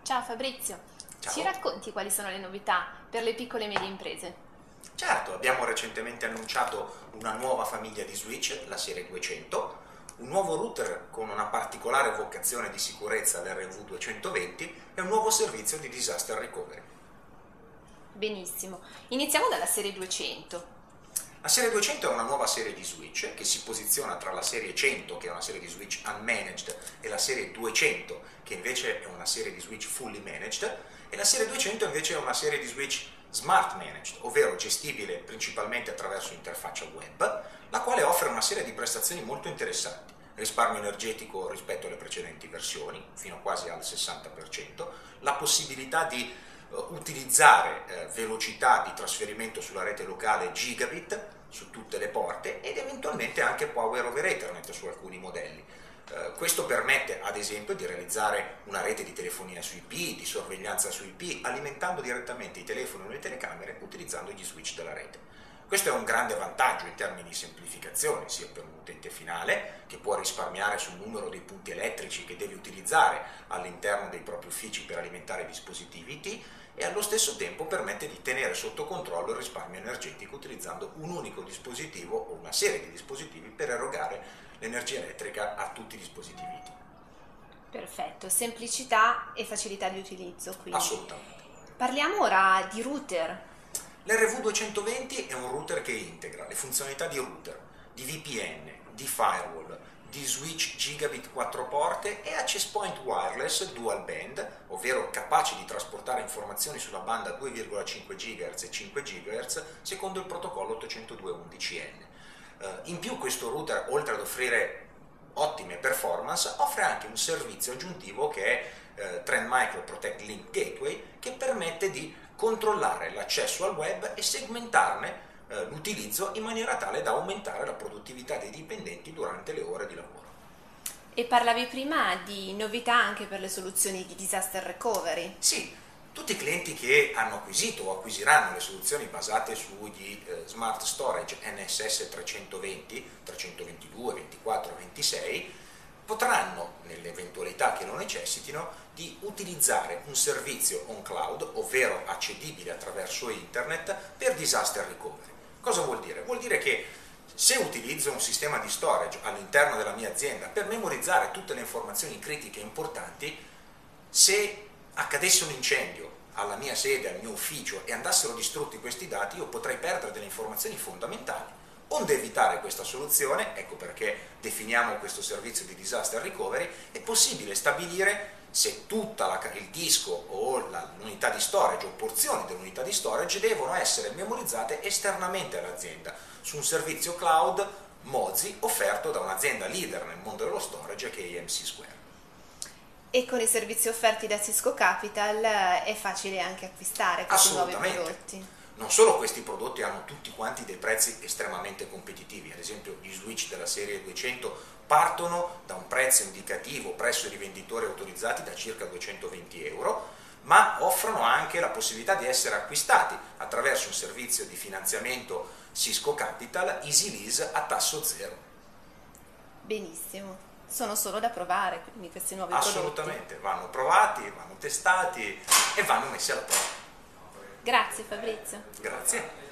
Ciao Fabrizio, ci Ciao. racconti quali sono le novità per le piccole e medie imprese? Certo, abbiamo recentemente annunciato una nuova famiglia di switch, la serie 200, un nuovo router con una particolare vocazione di sicurezza, l'RV220, e un nuovo servizio di disaster recovery. Benissimo, iniziamo dalla serie 200. La serie 200 è una nuova serie di switch che si posiziona tra la serie 100, che è una serie di switch unmanaged, e la serie 200, che invece è una serie di switch fully managed, e la serie 200 invece è una serie di switch smart managed, ovvero gestibile principalmente attraverso interfaccia web, la quale offre una serie di prestazioni molto interessanti: risparmio energetico rispetto alle precedenti versioni, fino quasi al 60%, la possibilità di utilizzare velocità di trasferimento sulla rete locale gigabit su tutte le porte ed eventualmente anche power over ethernet su alcuni modelli. Questo permette ad esempio di realizzare una rete di telefonia su IP, di sorveglianza su IP, alimentando direttamente i telefoni o le telecamere utilizzando gli switch della rete. Questo è un grande vantaggio in termini di semplificazione, sia per l'utente finale, che può risparmiare sul numero dei punti elettrici che deve utilizzare all'interno dei propri uffici per alimentare i dispositivi IT, e allo stesso tempo permette di tenere sotto controllo il risparmio energetico utilizzando un unico dispositivo o una serie di dispositivi per erogare l'energia elettrica a tutti i dispositivi IT. Perfetto, semplicità e facilità di utilizzo quindi. Assolutamente. Parliamo ora di router. L'RV220 è un router che integra le funzionalità di router, di VPN, di firewall, di switch gigabit 4 porte e access point wireless dual band, ovvero capaci di trasportare informazioni sulla banda 2,5 GHz e 5 GHz secondo il protocollo 802.11n. In più questo router, oltre ad offrire ottime performance, offre anche un servizio aggiuntivo che è Trend Micro Protect Link Gateway, che permette di controllare l'accesso al web e segmentarne l'utilizzo in maniera tale da aumentare la produttività dei dipendenti durante le ore di lavoro. E parlavi prima di novità anche per le soluzioni di disaster recovery. Sì, tutti i clienti che hanno acquisito o acquisiranno le soluzioni basate sugli smart storage NSS 320, 322, 24, 26 potranno, nell'eventualità che lo necessitino, di utilizzare un servizio on cloud, ovvero accedibile attraverso internet, per disaster recovery. Cosa vuol dire? Vuol dire che se utilizzo un sistema di storage all'interno della mia azienda per memorizzare tutte le informazioni critiche e importanti, se accadesse un incendio alla mia sede, al mio ufficio, e andassero distrutti questi dati, io potrei perdere delle informazioni fondamentali. Onde evitare questa soluzione, ecco perché definiamo questo servizio di disaster recovery, è possibile stabilire se tutta il disco o l'unità di storage o porzioni dell'unità di storage devono essere memorizzate esternamente all'azienda su un servizio cloud Mozi offerto da un'azienda leader nel mondo dello storage che è EMC Square. E con i servizi offerti da Cisco Capital è facile anche acquistare questi nuovi prodotti. Non solo questi prodotti hanno tutti quanti dei prezzi estremamente competitivi, ad esempio gli switch della serie 200 partono da un prezzo indicativo presso i rivenditori autorizzati da circa 220 euro, ma offrono anche la possibilità di essere acquistati attraverso un servizio di finanziamento Cisco Capital Easy Lease a tasso zero. Benissimo, sono solo da provare quindi questi nuovi prodotti. Assolutamente, vanno provati, vanno testati e vanno messi alla prova. Grazie Fabrizio. Grazie.